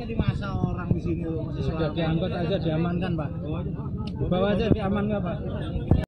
jadi masa orang di sini loh masih Sudah diangkut aja, diamankan Pak. Bawa aja diamankan Pak.